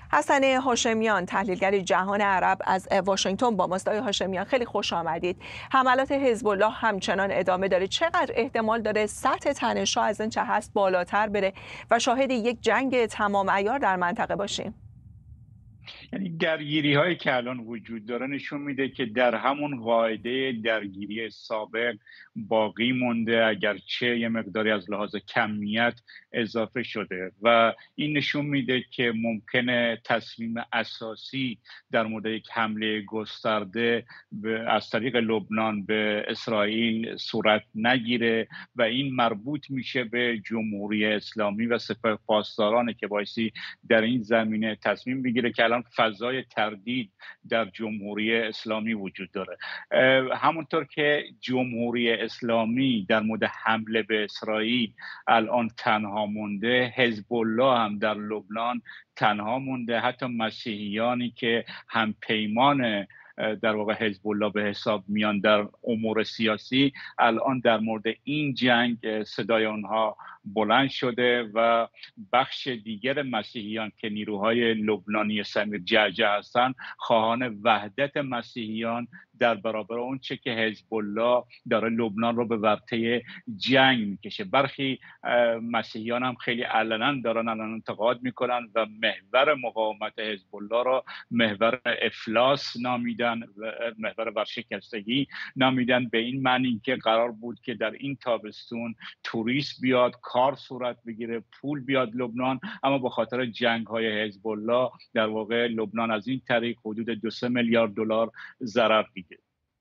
حسن هاشمیان، تحلیلگر جهان عرب از واشنگتن با ماست. آقای هاشمیان خیلی خوش آمدید. حملات حزب الله همچنان ادامه داره. چقدر احتمال داره سطح تنش‌ها از این چه هست بالاتر بره و شاهد یک جنگ تمام عیار در منطقه باشیم؟ یعنی درگیری هایی که الان وجود داره نشون میده که در همون قاعده درگیری سابق باقی مونده، اگرچه یه مقداری از لحاظ کمیت اضافه شده و این نشون میده که ممکنه تصمیم اساسی در مورد یک حمله گسترده از طریق لبنان به اسرائیل صورت نگیره و این مربوط میشه به جمهوری اسلامی و سپاه پاسدارانه که بایستی در این زمینه تصمیم بگیره که الان فضای تردید در جمهوری اسلامی وجود داره. همونطور که جمهوری اسلامی در مورد حمله به اسرائیل الان تنها مونده، حزب الله هم در لبنان تنها مونده. حتی مسیحیانی که هم پیمان در واقع حزب الله به حساب میان در امور سیاسی، الان در مورد این جنگ صدای آنها بلند شده و بخش دیگر مسیحیان که نیروهای لبنانی سمیر جعجع هستند خواهان وحدت مسیحیان در برابر اون چه که حزب الله داره لبنان رو به ورطه جنگ میکشه. برخی مسیحیان هم خیلی علنا دارن الان انتقاد میکنن و محور مقاومت حزب الله رو محور افلاس نامیدن، محور ورشکستگی نامیدن، به این معنی که قرار بود که در این تابستون توریست بیاد، کار صورت بگیره، پول بیاد لبنان، اما به خاطر جنگ های حزب الله در واقع لبنان از این طریق حدود 2-3 میلیارد دلار ضرر دیده.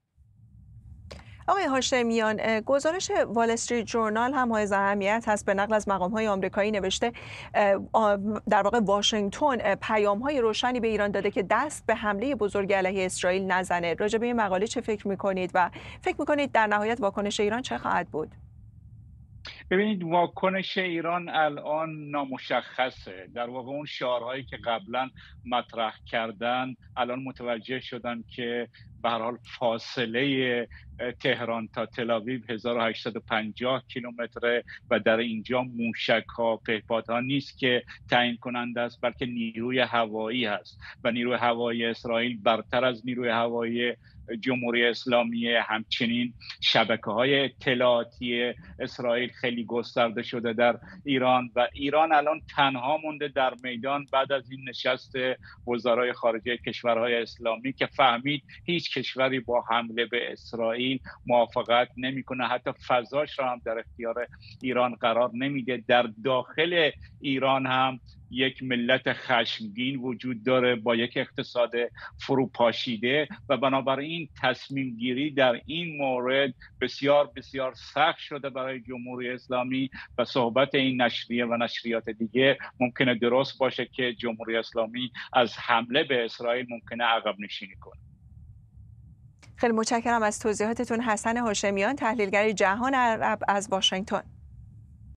آقای هاشمیان، گزارش وال استریت جورنال هم حائز اهمیت هست. به نقل از مقام‌های آمریکایی نوشته در واقع واشنگتن پیام‌های روشنی به ایران داده که دست به حمله بزرگ علیه اسرائیل نزنه. راجع به این مقاله چه فکر می‌کنید و فکر می‌کنید در نهایت واکنش ایران چه خواهد بود؟ ببینید، واکنش ایران الان نامشخصه. در واقع اون شعارهایی که قبلا مطرح کردن الان متوجه شدن که به هر حال فاصله تهران تا تل‌آویو 1850 کیلومتره و در اینجا موشک‌ها، پهپادها نیست که تعیین کننده است، بلکه نیروی هوایی هست و نیروی هوایی اسرائیل برتر از نیروی هوایی جمهوری اسلامی. همچنین شبکه‌های اطلاعاتی اسرائیل خیلی گسترده شده در ایران و ایران الان تنها مونده در میدان بعد از این نشست وزرای خارجه کشورهای اسلامی که فهمید هیچ کشوری با حمله به اسرائیل موافقت نمیکنه، حتی فضاش را هم در اختیار ایران قرار نمیده. در داخل ایران هم یک ملت خشمگین وجود داره با یک اقتصاد فروپاشیده و بنابراین تصمیم گیری در این مورد بسیار بسیار سخت شده برای جمهوری اسلامی و صحبت این نشریه و نشریات دیگه ممکنه درست باشه که جمهوری اسلامی از حمله به اسرائیل ممکنه عقب نشینی کنه. خیلی متشکرم از توضیحاتتون. حسن هاشمیان، تحلیلگر جهان عرب از واشنگتن.